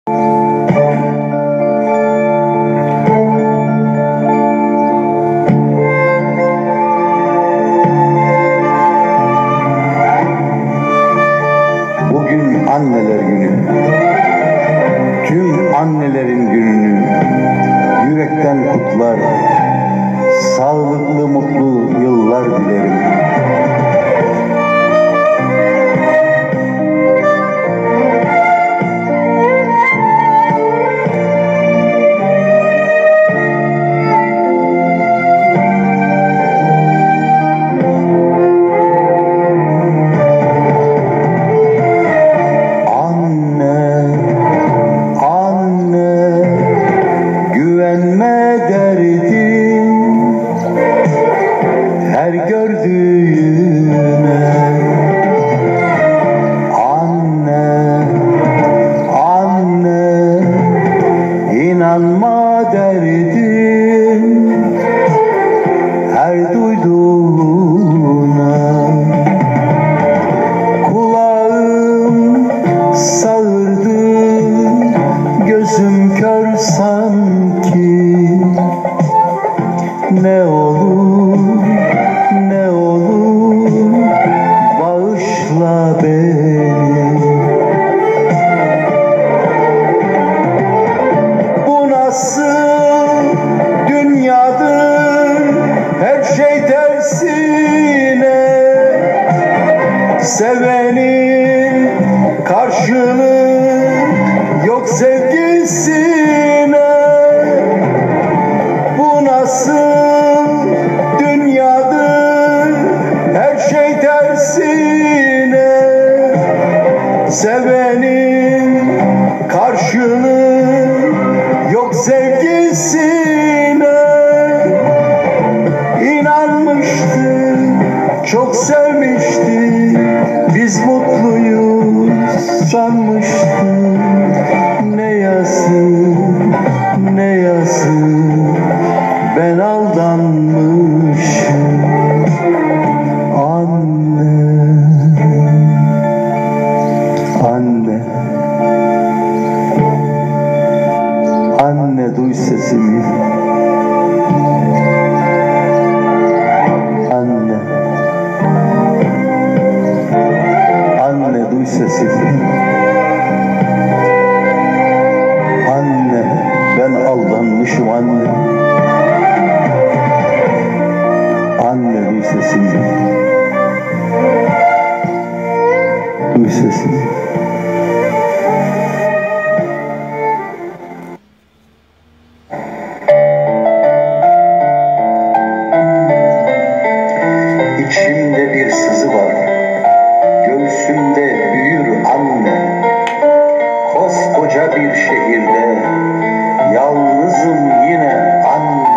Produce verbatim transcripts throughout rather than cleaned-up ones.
Bugün anneler günü. Tüm annelerin gününü yürekten kutlar, sağlıklı mutlu yıllar dilerim. Her gördüğüne anne, anne inanma derdim her duyduğuna. Kulağım sağırdı, gözüm kör sanki. Ne olur, ne olur bağışla beni. Bu nasıl dünyadır, her şey tersine. Sevenin karşılığı yok sevgisine. Bu nasıl dünyadır, her şey tersine. Sevenin karşılığı yok sevgisine. İnanmıştı, çok sevmişti, biz mutluyuz sanmıştı. Ne yazık, ne yazık, ben aldanmışım. Anne, anne, anne duy sesimi. Anne, anne duy sesimi. Anne, ben aldanmışım anne. Anne duy sesimi. Duy sesimi. İçimde bir sızı var, göğsümde büyür anne. Koskoca bir şehirde yalnızım yine anne.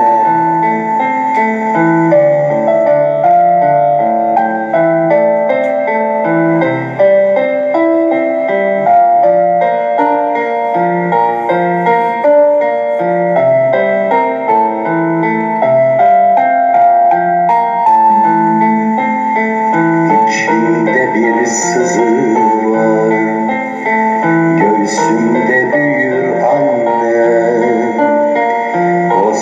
İçimde bir sızı var, göğsümde büyür anne.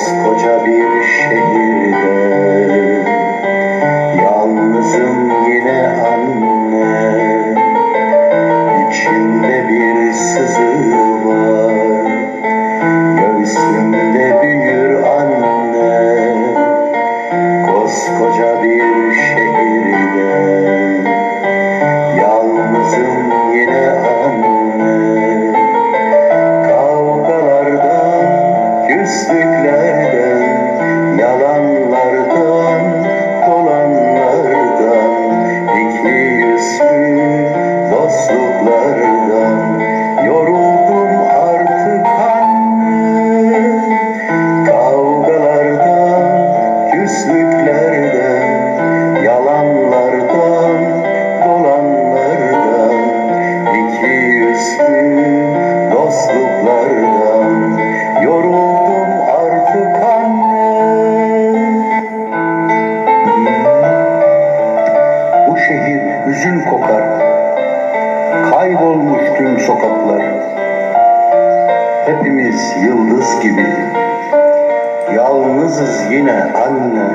hepimiz yıldız gibi. Yalnızız yine anne.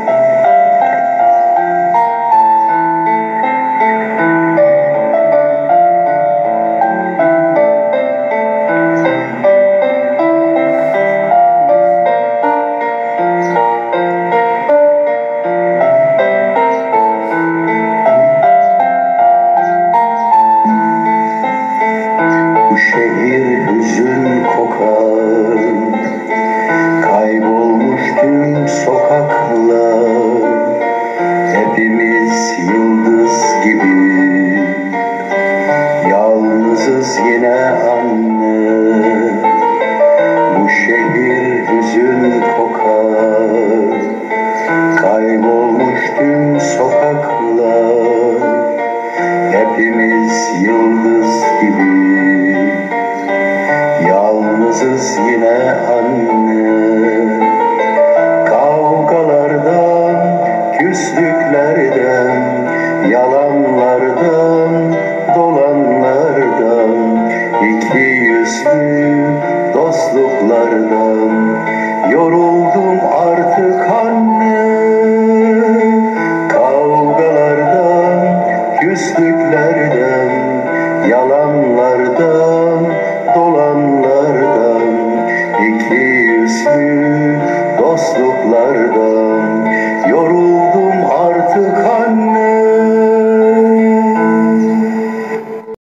Bu şehir hüzün kokar, kaybolmuş tüm sokaklar. Hepimiz yıldız gibi, yalnızız yine anne. Bu şehir hüzün kokar, kaybolmuş tüm sokaklar. Hepimiz yıldız gibi, yalnızız yine anne. Kavgalardan, küslüklerden, yalanlardan, dolanlardan, iki yüzlü dostluklardan yoruldum artık